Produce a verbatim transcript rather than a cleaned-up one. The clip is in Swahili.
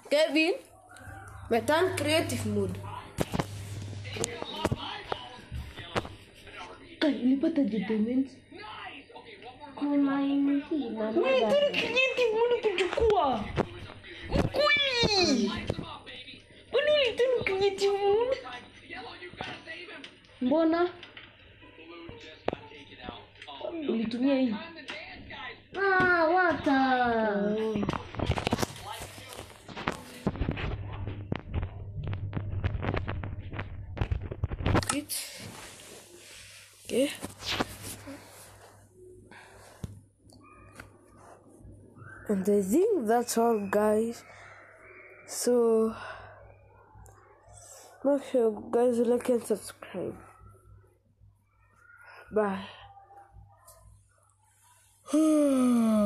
Kevin, metan creative mode. Kai, ulipata diamonds? Kuna hii na Wewe tena creative mode kuchukua. Mkui. Mbona ulitaka creative mode? Mbona? Ulitumia hii. Ah, water. Oh. Okay. And I think that's all, guys. So make sure you guys like and subscribe. Bye.